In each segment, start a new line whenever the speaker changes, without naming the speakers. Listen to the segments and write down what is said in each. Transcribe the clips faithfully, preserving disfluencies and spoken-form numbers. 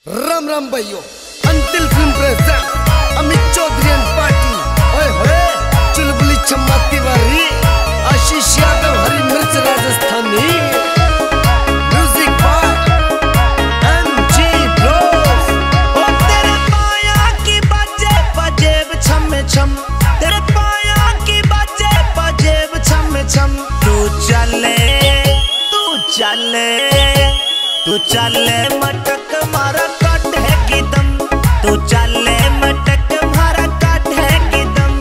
राम राम भाइयों, अंतिल film present Amit Chaudhary and party. ओए होए, चुलबुली चम्मा तिवारी, आशीष यादव, हरी मिर्च राजस्थानी, म्यूजिक बाय एमजी ब्रोस।
ओ तेरे पाया की बाजे बजेब छम छम, तेरे पाया की बाजे बजेब छम छम। तू चले तू चले तू चले मटक मारा काट है की दम, तू चले मटक मारा काट है की दम।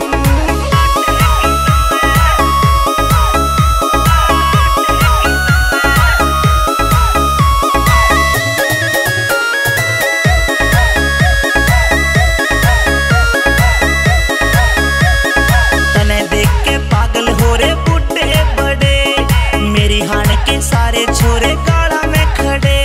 तने देख के पागल हो रे बूढ़े बड़े, मेरी हान के सारे छोरे गाड़ा में खड़े।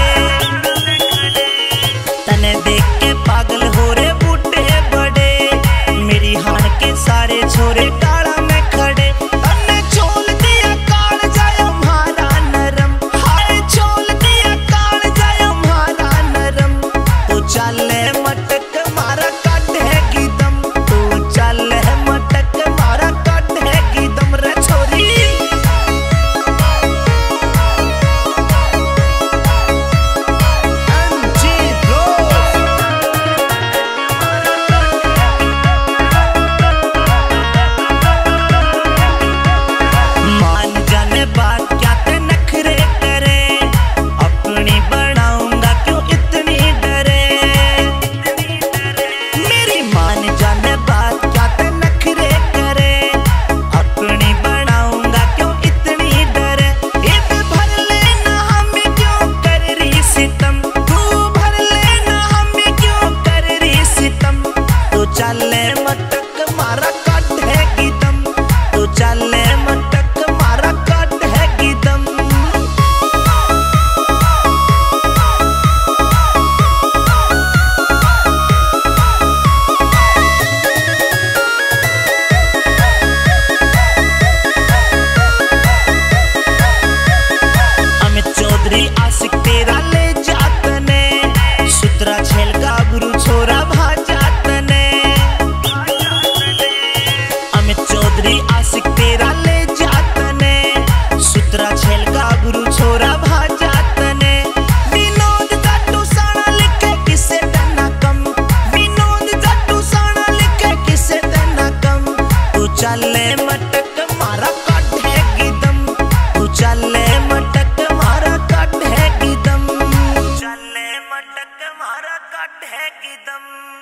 तने देख के पागल हो रे बूढ़े बड़े, मेरी हान के सारे छोरे गाड़ा में खड़े। तने छोल दिया काल जाय हमारा नरम, हाय छोल दिया काल जाय हमारा नरम। तू चले मटक मारा काट है की दम, तू चले मटक मारा काट है की दम रे छोरी। मान जाने बात क्या ते नखरे करे, अपनी बनाऊंगा क्यों इतनी डरे। मेरी मान जाने बात क्या ते नखरे करे, अपनी बनाऊंगा क्यों इतनी डरे। ईद भर लेना हमें क्यों कर रही सितम, तू भर लेना हमें क्यों कर रही सितम। तू चले मटक मारा काट है की दम, तू चले मटक मारा काट है की दम। अमित चौधरी आशिक तेरा ले जातने, सुतरा छेल गाभरू छोरा भाजातने। अमित चौधरी आशिक तेरा ले जातने, सुतरा छेल गाभरू छोरा भाजातने। विनोद जाटू साना लिखे किसे तना कम, विनोद जाटू साना लिखे किसे तना कम। तू चले मटक मारा काट है की दम, तू चले मटक मारा काट है की दम, चले मटक मारा काट है की दम।